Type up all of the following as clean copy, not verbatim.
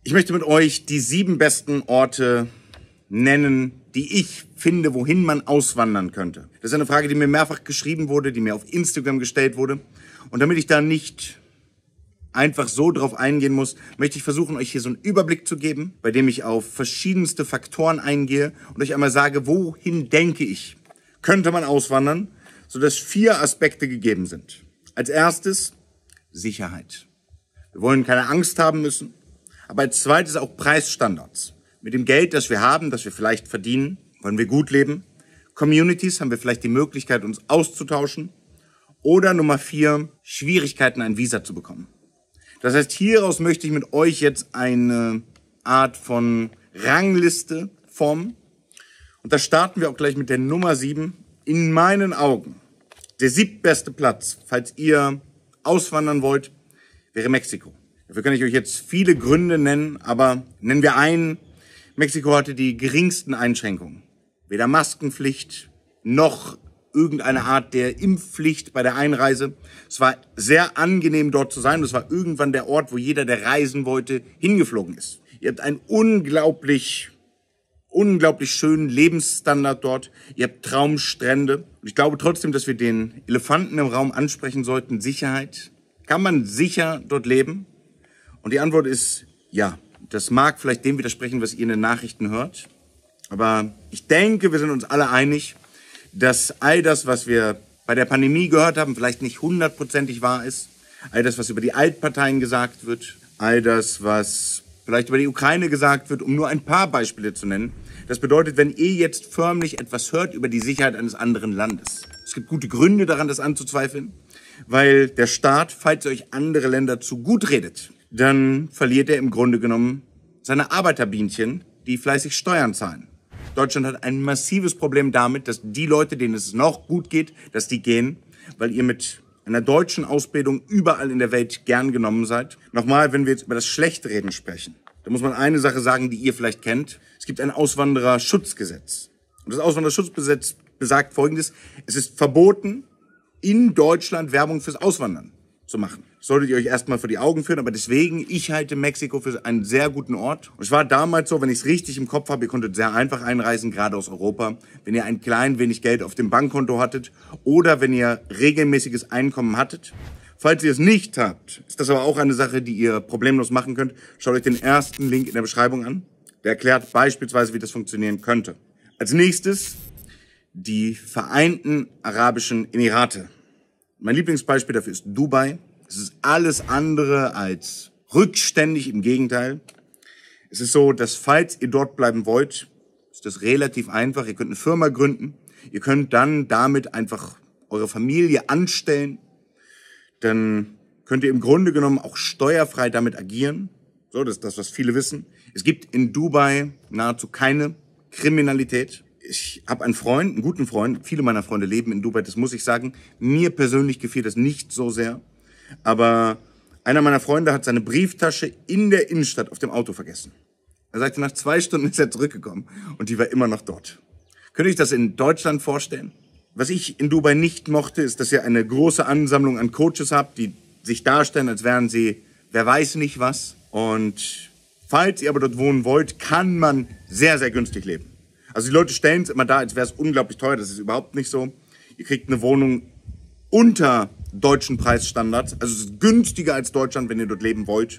Ich möchte mit euch die 7 besten Orte nennen, die ich finde, wohin man auswandern könnte. Das ist eine Frage, die mir mehrfach geschrieben wurde, die mir auf Instagram gestellt wurde. Und damit ich da nicht einfach so drauf eingehen muss, möchte ich versuchen, euch hier so einen Überblick zu geben, bei dem ich auf verschiedenste Faktoren eingehe und euch einmal sage, wohin denke ich, könnte man auswandern, sodass 4 Aspekte gegeben sind. Als erstes Sicherheit. Wir wollen keine Angst haben müssen, aber als zweites auch Preisstandards. Mit dem Geld, das wir haben, das wir vielleicht verdienen, wollen wir gut leben. Communities, haben wir vielleicht die Möglichkeit, uns auszutauschen. Oder Nummer 4, Schwierigkeiten, ein Visa zu bekommen. Das heißt, hieraus möchte ich mit euch jetzt eine Art von Rangliste formen. Und da starten wir auch gleich mit der Nummer 7. In meinen Augen der 7. beste Platz, falls ihr auswandern wollt, wäre Mexiko. Dafür kann ich euch jetzt viele Gründe nennen, aber nennen wir einen. Mexiko hatte die geringsten Einschränkungen. Weder Maskenpflicht noch irgendeine Art der Impfpflicht bei der Einreise. Es war sehr angenehm, dort zu sein. Es war irgendwann der Ort, wo jeder, der reisen wollte, hingeflogen ist. Ihr habt einen unglaublich schönen Lebensstandard dort. Ihr habt Traumstrände. Und ich glaube trotzdem, dass wir den Elefanten im Raum ansprechen sollten. Sicherheit. Kann man sicher dort leben? Und die Antwort ist ja. Das mag vielleicht dem widersprechen, was ihr in den Nachrichten hört. Aber ich denke, wir sind uns alle einig, dass all das, was wir bei der Pandemie gehört haben, vielleicht nicht 100%ig wahr ist. All das, was über die Altparteien gesagt wird. All das, was vielleicht über die Ukraine gesagt wird, um nur ein paar Beispiele zu nennen. Das bedeutet, wenn ihr jetzt förmlich etwas hört über die Sicherheit eines anderen Landes. Es gibt gute Gründe daran, das anzuzweifeln, weil der Staat, falls ihr euch andere Länder zu gut redet, dann verliert er im Grunde genommen seine Arbeiterbienchen, die fleißig Steuern zahlen. Deutschland hat ein massives Problem damit, dass die Leute, denen es noch gut geht, dass die gehen, weil ihr mit einer deutschen Ausbildung überall in der Welt gern genommen seid. Nochmal, wenn wir jetzt über das Schlechtreden sprechen, da muss man eine Sache sagen, die ihr vielleicht kennt. Es gibt ein Auswandererschutzgesetz. Und das Auswandererschutzgesetz besagt Folgendes: Es ist verboten, in Deutschland Werbung fürs Auswandern zu machen. Das solltet ihr euch erstmal vor die Augen führen, aber deswegen, ich halte Mexiko für einen sehr guten Ort. Und es war damals so, wenn ich es richtig im Kopf habe, ihr konntet sehr einfach einreisen, gerade aus Europa, wenn ihr ein klein wenig Geld auf dem Bankkonto hattet oder wenn ihr regelmäßiges Einkommen hattet. Falls ihr es nicht habt, ist das aber auch eine Sache, die ihr problemlos machen könnt. Schaut euch den ersten Link in der Beschreibung an. Der erklärt beispielsweise, wie das funktionieren könnte. Als nächstes die Vereinten Arabischen Emirate. Mein Lieblingsbeispiel dafür ist Dubai. Es ist alles andere als rückständig, im Gegenteil. Es ist so, dass falls ihr dort bleiben wollt, ist das relativ einfach. Ihr könnt eine Firma gründen. Ihr könnt dann damit einfach eure Familie anstellen. Dann könnt ihr im Grunde genommen auch steuerfrei damit agieren. So, das ist das, was viele wissen. Es gibt in Dubai nahezu keine Kriminalität. Ich habe einen Freund, einen guten Freund. Viele meiner Freunde leben in Dubai, das muss ich sagen. Mir persönlich gefiel das nicht so sehr. Aber einer meiner Freunde hat seine Brieftasche in der Innenstadt auf dem Auto vergessen. Er sagte, nach 2 Stunden ist er zurückgekommen und die war immer noch dort. Könnt ihr euch das in Deutschland vorstellen? Was ich in Dubai nicht mochte, ist, dass ihr eine große Ansammlung an Coaches habt, die sich darstellen, als wären sie, wer weiß nicht was. Und falls ihr aber dort wohnen wollt, kann man sehr, sehr günstig leben. Also die Leute stellen es immer da, als wäre es unglaublich teuer. Das ist überhaupt nicht so. Ihr kriegt eine Wohnung unter deutschen Preisstandards. Also es ist günstiger als Deutschland, wenn ihr dort leben wollt.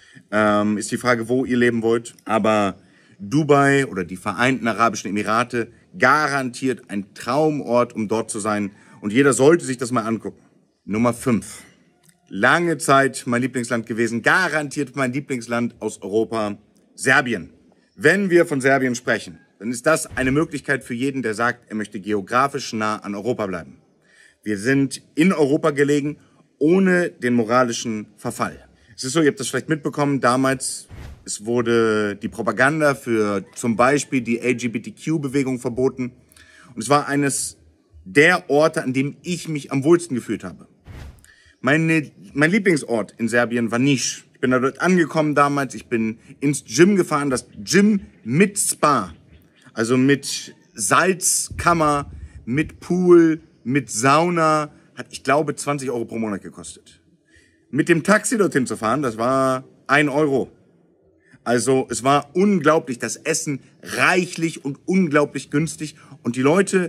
Ist die Frage, wo ihr leben wollt. Aber Dubai oder die Vereinten Arabischen Emirate garantiert ein Traumort, um dort zu sein. Und jeder sollte sich das mal angucken. Nummer 5. Lange Zeit mein Lieblingsland gewesen. Garantiert mein Lieblingsland aus Europa. Serbien. Wenn wir von Serbien sprechen, dann ist das eine Möglichkeit für jeden, der sagt, er möchte geografisch nah an Europa bleiben. Wir sind in Europa gelegen, ohne den moralischen Verfall. Es ist so, ihr habt das vielleicht mitbekommen, damals, es wurde die Propaganda für zum Beispiel die LGBTQ-Bewegung verboten. Und es war eines der Orte, an dem ich mich am wohlsten gefühlt habe. Mein Lieblingsort in Serbien war Niš. Ich bin da dort angekommen damals, ich bin ins Gym gefahren, das Gym mit Spa. Also mit Salzkammer, mit Pool, mit Sauna, hat, ich glaube, 20 Euro pro Monat gekostet. Mit dem Taxi dorthin zu fahren, das war 1 Euro. Also es war unglaublich, das Essen reichlich und unglaublich günstig. Und die Leute,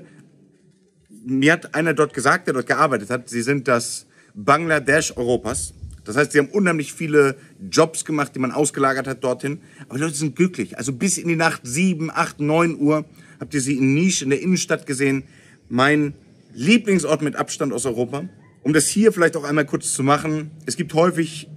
mir hat einer dort gesagt, der dort gearbeitet hat, sie sind das Bangladesch Europas. Das heißt, sie haben unheimlich viele Jobs gemacht, die man ausgelagert hat dorthin. Aber die Leute sind glücklich. Also bis in die Nacht 7, 8, 9 Uhr habt ihr sie in Nisch in der Innenstadt gesehen. Mein Lieblingsort mit Abstand aus Europa. Um das hier vielleicht auch einmal kurz zu machen. Es gibt häufig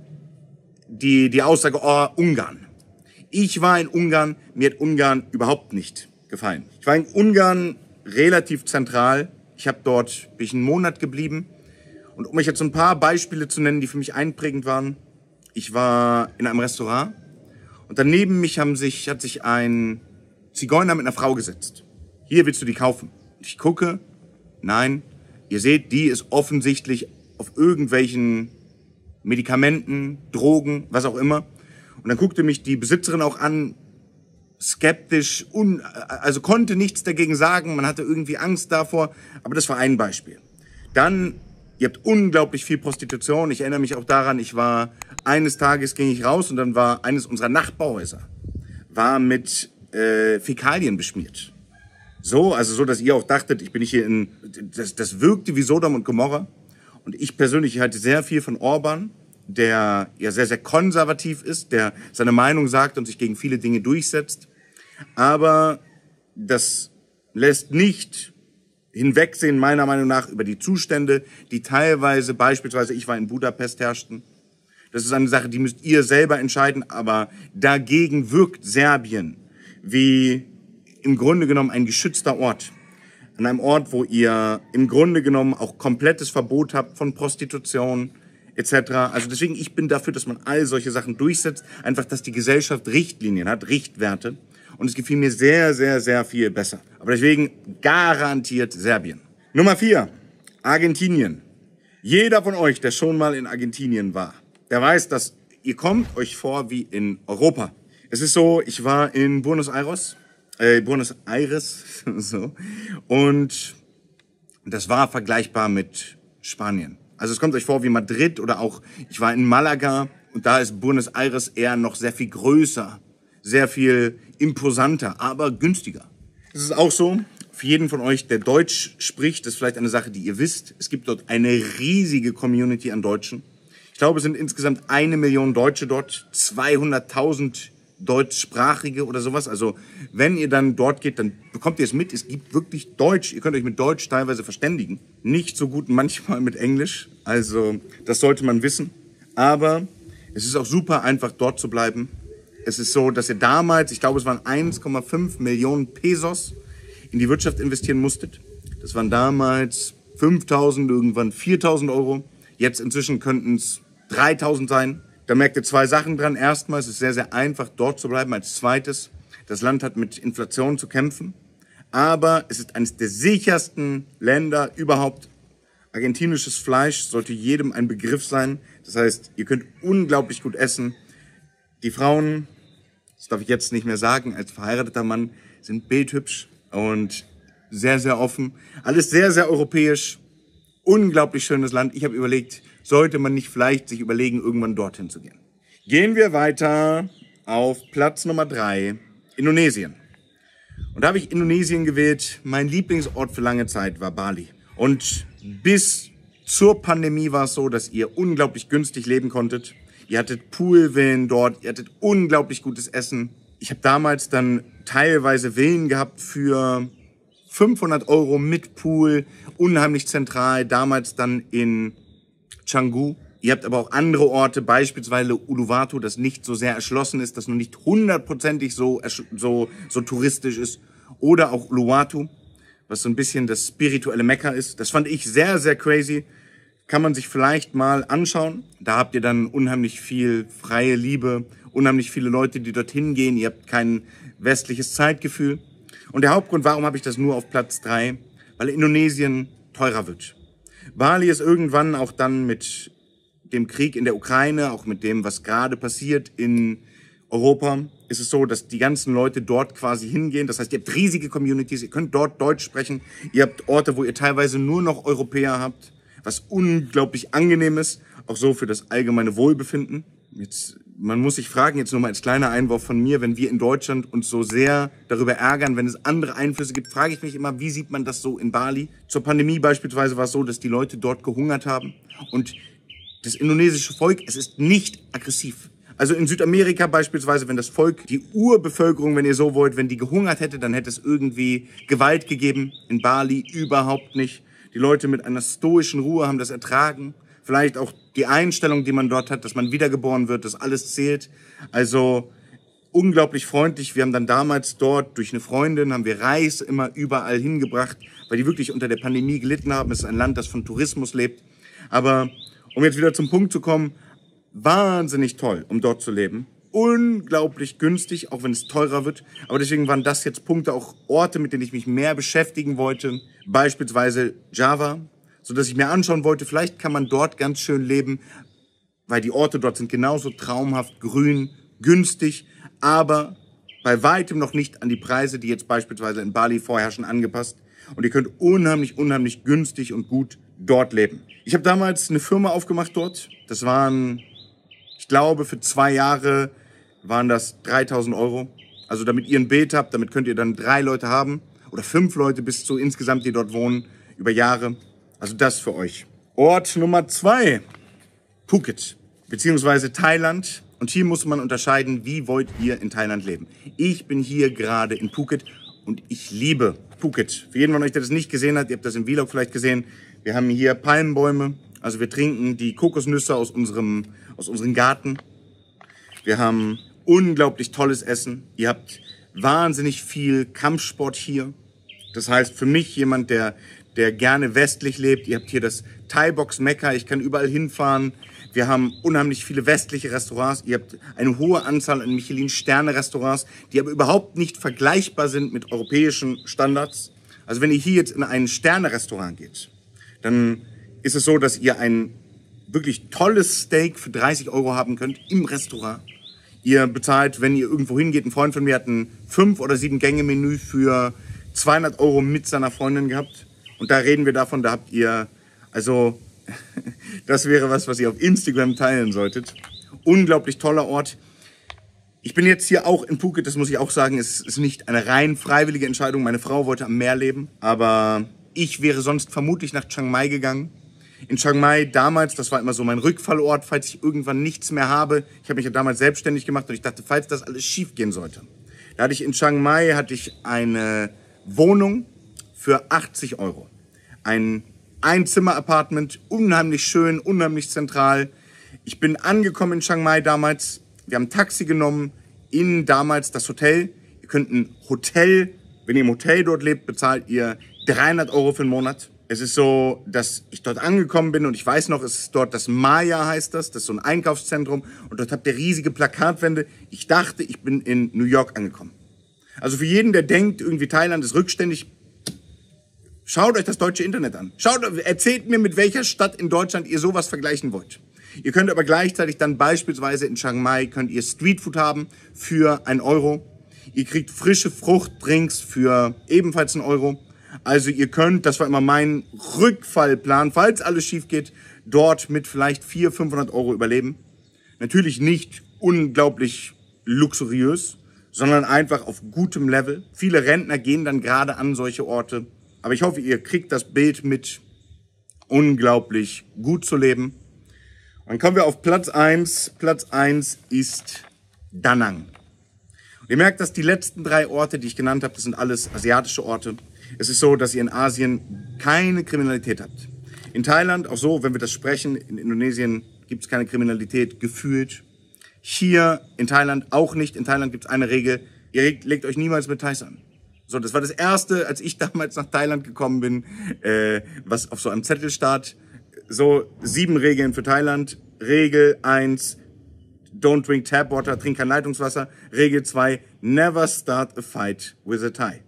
die Aussage, oh, Ungarn. Ich war in Ungarn, mir hat Ungarn überhaupt nicht gefallen. Ich war in Ungarn relativ zentral. Bin ich einen Monat geblieben. Und um euch jetzt ein paar Beispiele zu nennen, die für mich einprägend waren. Ich war in einem Restaurant und daneben mich hat sich ein Zigeuner mit einer Frau gesetzt. Hier, willst du die kaufen? Und ich gucke, nein, ihr seht, die ist offensichtlich auf irgendwelchen Medikamenten, Drogen, was auch immer. Und dann guckte mich die Besitzerin auch an, skeptisch, also konnte nichts dagegen sagen, man hatte irgendwie Angst davor, aber das war ein Beispiel. Dann, ihr habt unglaublich viel Prostitution, ich erinnere mich auch daran, eines Tages ging ich raus und dann war eines unserer Nachbarhäuser, war mit Fäkalien beschmiert. So, dass ihr auch dachtet, ich bin nicht hier das wirkte wie Sodom und Gomorra. Und ich persönlich halte sehr viel von Orban, der ja sehr, sehr konservativ ist, der seine Meinung sagt und sich gegen viele Dinge durchsetzt. Aber das lässt nicht hinwegsehen, meiner Meinung nach, über die Zustände, die teilweise, beispielsweise ich war in Budapest, herrschten. Das ist eine Sache, die müsst ihr selber entscheiden, aber dagegen wirkt Serbien wie im Grunde genommen ein geschützter Ort. An einem Ort, wo ihr im Grunde genommen auch komplettes Verbot habt von Prostitution etc. Also deswegen, ich bin dafür, dass man all solche Sachen durchsetzt. Einfach, dass die Gesellschaft Richtlinien hat, Richtwerte. Und es gefiel mir sehr, sehr, sehr viel besser. Aber deswegen garantiert Serbien. Nummer 4, Argentinien. Jeder von euch, der schon mal in Argentinien war, der weiß, dass ihr kommt euch vor wie in Europa. Es ist so, ich war in Buenos Aires, so, und das war vergleichbar mit Spanien. Also es kommt euch vor wie Madrid oder auch, ich war in Malaga und da ist Buenos Aires eher noch sehr viel größer, sehr viel imposanter, aber günstiger. Es ist auch so, für jeden von euch, der Deutsch spricht, das ist vielleicht eine Sache, die ihr wisst. Es gibt dort eine riesige Community an Deutschen. Ich glaube, es sind insgesamt 1 Million Deutsche dort, 200.000 Deutschsprachige oder sowas. Also wenn ihr dann dort geht, dann bekommt ihr es mit. Es gibt wirklich Deutsch. Ihr könnt euch mit Deutsch teilweise verständigen. Nicht so gut manchmal mit Englisch. Also das sollte man wissen. Aber es ist auch super einfach dort zu bleiben. Es ist so, dass ihr damals, ich glaube es waren 1,5 Millionen Pesos in die Wirtschaft investieren musstet. Das waren damals 5.000, irgendwann 4.000 Euro. Jetzt inzwischen könnten es 3.000 sein. Da merkt ihr 2 Sachen dran. Erstmal, es ist sehr, sehr einfach, dort zu bleiben. Als zweites, das Land hat mit Inflation zu kämpfen. Aber es ist eines der sichersten Länder überhaupt. Argentinisches Fleisch sollte jedem ein Begriff sein. Das heißt, ihr könnt unglaublich gut essen. Die Frauen, das darf ich jetzt nicht mehr sagen, als verheirateter Mann, sind bildhübsch und sehr, sehr offen. Alles sehr, sehr europäisch. Unglaublich schönes Land. Ich habe überlegt, sollte man nicht vielleicht sich überlegen, irgendwann dorthin zu gehen. Gehen wir weiter auf Platz Nummer 3, Indonesien. Und da habe ich Indonesien gewählt. Mein Lieblingsort für lange Zeit war Bali. Und bis zur Pandemie war es so, dass ihr unglaublich günstig leben konntet. Ihr hattet Poolvillen dort, ihr hattet unglaublich gutes Essen. Ich habe damals dann teilweise Villen gehabt für 500 Euro mit Pool, unheimlich zentral, damals dann in Canggu. Ihr habt aber auch andere Orte, beispielsweise Uluwatu, das nicht so sehr erschlossen ist, das noch nicht hundertprozentig so touristisch ist. Oder auch Uluwatu, was so ein bisschen das spirituelle Mekka ist. Das fand ich sehr, sehr crazy. Kann man sich vielleicht mal anschauen. Da habt ihr dann unheimlich viel freie Liebe, unheimlich viele Leute, die dorthin gehen. Ihr habt kein westliches Zeitgefühl. Und der Hauptgrund, warum habe ich das nur auf Platz 3? Weil Indonesien teurer wird. Bali ist irgendwann auch dann mit dem Krieg in der Ukraine, auch mit dem, was gerade passiert in Europa, ist es so, dass die ganzen Leute dort quasi hingehen. Das heißt, ihr habt riesige Communities, ihr könnt dort Deutsch sprechen. Ihr habt Orte, wo ihr teilweise nur noch Europäer habt, was unglaublich angenehm ist, auch so für das allgemeine Wohlbefinden. Jetzt Man muss sich fragen, jetzt nochmal als kleiner Einwurf von mir, wenn wir in Deutschland uns so sehr darüber ärgern, wenn es andere Einflüsse gibt, frage ich mich immer, wie sieht man das so in Bali? Zur Pandemie beispielsweise war es so, dass die Leute dort gehungert haben und das indonesische Volk, es ist nicht aggressiv. Also in Südamerika beispielsweise, wenn das Volk, die Urbevölkerung, wenn ihr so wollt, wenn die gehungert hätte, dann hätte es irgendwie Gewalt gegeben. In Bali überhaupt nicht. Die Leute mit einer stoischen Ruhe haben das ertragen. Vielleicht auch die Einstellung, die man dort hat, dass man wiedergeboren wird, dass alles zählt. Also unglaublich freundlich. Wir haben dann damals dort durch eine Freundin, haben wir Reis immer überall hingebracht, weil die wirklich unter der Pandemie gelitten haben. Es ist ein Land, das von Tourismus lebt. Aber um jetzt wieder zum Punkt zu kommen, wahnsinnig toll, um dort zu leben. Unglaublich günstig, auch wenn es teurer wird. Aber deswegen waren das jetzt Punkte, auch Orte, mit denen ich mich mehr beschäftigen wollte. Beispielsweise Java, sodass ich mir anschauen wollte, vielleicht kann man dort ganz schön leben, weil die Orte dort sind genauso traumhaft, grün, günstig, aber bei weitem noch nicht an die Preise, die jetzt beispielsweise in Bali vorherrschen, angepasst. Und ihr könnt unheimlich, unheimlich günstig und gut dort leben. Ich habe damals eine Firma aufgemacht dort. Das waren, ich glaube, für 2 Jahre waren das 3.000 Euro. Also damit ihr ein Bild habt, damit könnt ihr dann 3 Leute haben oder 5 Leute bis zu insgesamt, die dort wohnen, über Jahre. Also das für euch. Ort Nummer 2, Phuket, beziehungsweise Thailand. Und hier muss man unterscheiden, wie wollt ihr in Thailand leben. Ich bin hier gerade in Phuket und ich liebe Phuket. Für jeden von euch, der das nicht gesehen hat, ihr habt das im Vlog vielleicht gesehen, wir haben hier Palmenbäume, also wir trinken die Kokosnüsse aus unserem Garten. Wir haben unglaublich tolles Essen. Ihr habt wahnsinnig viel Kampfsport hier. Das heißt, für mich jemand, der gerne westlich lebt, ihr habt hier das Thai-Box Mekka, ich kann überall hinfahren. Wir haben unheimlich viele westliche Restaurants. Ihr habt eine hohe Anzahl an Michelin-Sterne-Restaurants, die aber überhaupt nicht vergleichbar sind mit europäischen Standards. Also wenn ihr hier jetzt in ein Sterne-Restaurant geht, dann ist es so, dass ihr ein wirklich tolles Steak für 30 Euro haben könnt im Restaurant. Ihr bezahlt, wenn ihr irgendwo hingeht, ein Freund von mir hat ein 5- oder 7-Gänge-Menü für 200 Euro mit seiner Freundin gehabt. Und da reden wir davon, da habt ihr, also das wäre was ihr auf Instagram teilen solltet. Unglaublich toller Ort. Ich bin jetzt hier auch in Phuket, das muss ich auch sagen, es ist nicht eine rein freiwillige Entscheidung. Meine Frau wollte am Meer leben, aber ich wäre sonst vermutlich nach Chiang Mai gegangen. In Chiang Mai damals, das war immer so mein Rückfallort, falls ich irgendwann nichts mehr habe. Ich habe mich ja damals selbstständig gemacht und ich dachte, falls das alles schief gehen sollte. Da hatte ich in Chiang Mai eine Wohnung für 80 Euro. Ein Einzimmer-Apartment, unheimlich schön, unheimlich zentral. Ich bin angekommen in Chiang Mai damals. Wir haben ein Taxi genommen in damals das Hotel. Ihr könnt ein Hotel, wenn ihr im Hotel dort lebt, bezahlt ihr 300 Euro für den Monat. Es ist so, dass ich dort angekommen bin und ich weiß noch, es ist dort das Maya heißt das. Das ist so ein Einkaufszentrum und dort habt ihr riesige Plakatwände. Ich dachte, ich bin in New York angekommen. Also für jeden, der denkt, irgendwie Thailand ist rückständig, schaut euch das deutsche Internet an. Erzählt mir, mit welcher Stadt in Deutschland ihr sowas vergleichen wollt. Ihr könnt aber gleichzeitig dann beispielsweise in Chiang Mai könnt ihr Streetfood haben für 1 Euro. Ihr kriegt frische Fruchtdrinks für ebenfalls 1 Euro. Also ihr könnt, das war immer mein Rückfallplan, falls alles schief geht, dort mit vielleicht 400-500 Euro überleben. Natürlich nicht unglaublich luxuriös, sondern einfach auf gutem Level. Viele Rentner gehen dann gerade an solche Orte. Aber ich hoffe, ihr kriegt das Bild mit, unglaublich gut zu leben. Und dann kommen wir auf Platz 1. Platz 1 ist Da Nang. Und ihr merkt, dass die letzten 3 Orte, die ich genannt habe, das sind alles asiatische Orte. Es ist so, dass ihr in Asien keine Kriminalität habt. In Thailand auch so, wenn wir das sprechen, in Indonesien gibt es keine Kriminalität, gefühlt. Hier in Thailand auch nicht. In Thailand gibt es eine Regel, ihr legt euch niemals mit Thais an. So, das war das Erste, als ich damals nach Thailand gekommen bin, was auf so einem Zettel stand. So 7 Regeln für Thailand. Regel 1, don't drink tap water, trink kein Leitungswasser. Regel 2, never start a fight with a Thai.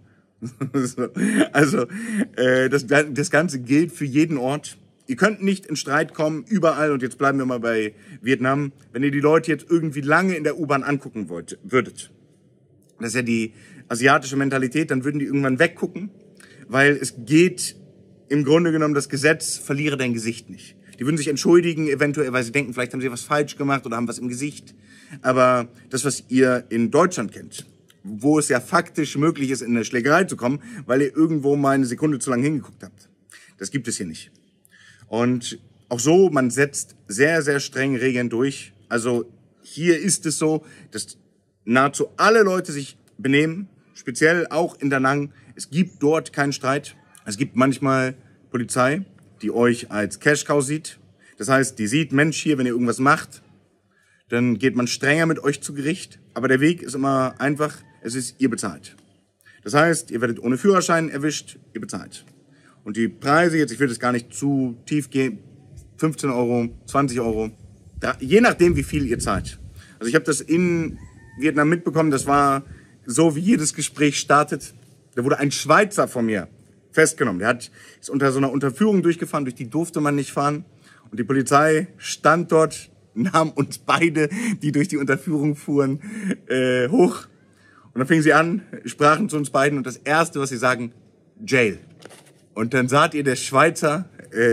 Also, das Ganze gilt für jeden Ort. Ihr könnt nicht in Streit kommen, überall. Und jetzt bleiben wir mal bei Vietnam. Wenn ihr die Leute jetzt irgendwie lange in der U-Bahn angucken würdet, das ist ja die asiatische Mentalität, dann würden die irgendwann weggucken, weil es geht im Grunde genommen das Gesetz, verliere dein Gesicht nicht. Die würden sich entschuldigen, eventuell, weil sie denken, vielleicht haben sie was falsch gemacht oder haben was im Gesicht. Aber das, was ihr in Deutschland kennt, wo es ja faktisch möglich ist, in eine Schlägerei zu kommen, weil ihr irgendwo mal eine Sekunde zu lange hingeguckt habt, das gibt es hier nicht. Und auch so, man setzt sehr, sehr streng Regeln durch. Also hier ist es so, dass nahezu alle Leute sich benehmen, speziell auch in Da Nang. Es gibt dort keinen Streit. Es gibt manchmal Polizei, die euch als Cash-Cow sieht. Das heißt, die sieht, Mensch, hier, wenn ihr irgendwas macht, dann geht man strenger mit euch zu Gericht. Aber der Weg ist immer einfach, es ist, ihr bezahlt. Das heißt, ihr werdet ohne Führerschein erwischt, ihr bezahlt. Und die Preise, jetzt, ich will das gar nicht zu tief gehen, 15 Euro, 20 Euro, je nachdem, wie viel ihr zahlt. Also ich habe das in Vietnam mitbekommen, das war so, wie jedes Gespräch startet. Da wurde ein Schweizer von mir festgenommen. Der ist unter so einer Unterführung durchgefahren, durch die durfte man nicht fahren. Und die Polizei stand dort, nahm uns beide, die durch die Unterführung fuhren, hoch. Und dann fingen sie an, sprachen zu uns beiden und das Erste, was sie sagen, Jail. Und dann saht ihr, der Schweizer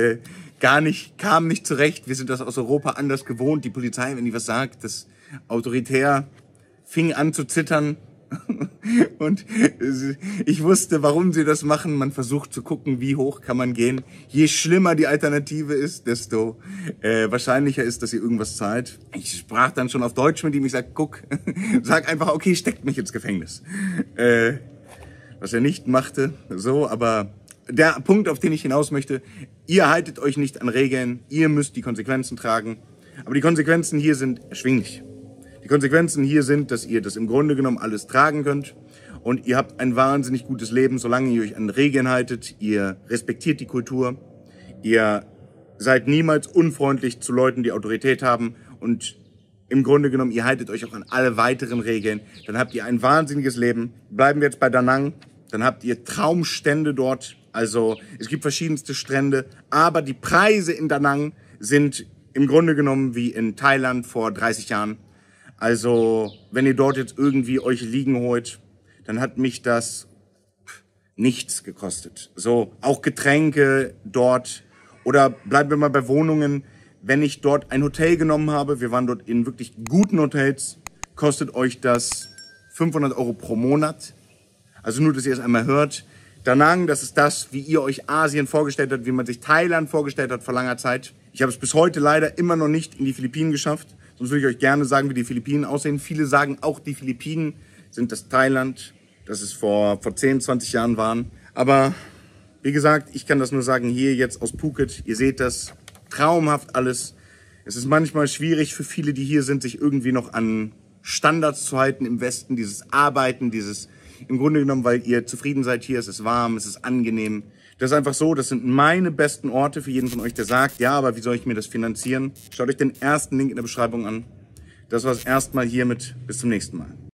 kam nicht zurecht. Wir sind das aus Europa anders gewohnt. Die Polizei, wenn die was sagt, das autoritär, fing an zu zittern. Und ich wusste, warum sie das machen. Man versucht zu gucken, wie hoch kann man gehen. Je schlimmer die Alternative ist, desto wahrscheinlicher ist, dass ihr irgendwas zahlt. Ich sprach dann schon auf Deutsch mit ihm. Ich sag, guck, sag einfach, okay, steckt mich ins Gefängnis. Was er nicht machte, so, aber der Punkt, auf den ich hinaus möchte, ihr haltet euch nicht an Regeln, ihr müsst die Konsequenzen tragen. Aber die Konsequenzen hier sind erschwinglich. Die Konsequenzen hier sind, dass ihr das im Grunde genommen alles tragen könnt und ihr habt ein wahnsinnig gutes Leben, solange ihr euch an Regeln haltet, ihr respektiert die Kultur, ihr seid niemals unfreundlich zu Leuten, die Autorität haben und im Grunde genommen, ihr haltet euch auch an alle weiteren Regeln, dann habt ihr ein wahnsinniges Leben. Bleiben wir jetzt bei Da Nang, dann habt ihr Traumstände dort, also es gibt verschiedenste Strände, aber die Preise in Da Nang sind im Grunde genommen wie in Thailand vor 30 Jahren. Also, wenn ihr dort jetzt irgendwie euch liegen holt, dann hat mich das nichts gekostet. So, auch Getränke dort. Oder bleiben wir mal bei Wohnungen. Wenn ich dort ein Hotel genommen habe, wir waren dort in wirklich guten Hotels, kostet euch das 500 Euro pro Monat. Also nur, dass ihr es einmal hört. Da Nang, das ist das, wie ihr euch Asien vorgestellt habt, wie man sich Thailand vorgestellt hat vor langer Zeit. Ich habe es bis heute leider immer noch nicht in die Philippinen geschafft. Sonst würde ich euch gerne sagen, wie die Philippinen aussehen. Viele sagen auch, die Philippinen sind das Thailand, das es vor 10, 20 Jahren waren. Aber wie gesagt, ich kann das nur sagen, hier jetzt aus Phuket, ihr seht das, traumhaft alles. Es ist manchmal schwierig für viele, die hier sind, sich irgendwie noch an Standards zu halten im Westen, dieses Arbeiten, dieses im Grunde genommen, weil ihr zufrieden seid hier, es ist warm, es ist angenehm. Das ist einfach so, das sind meine besten Orte für jeden von euch, der sagt, ja, aber wie soll ich mir das finanzieren? Schaut euch den ersten Link in der Beschreibung an. Das war's erstmal hiermit. Bis zum nächsten Mal.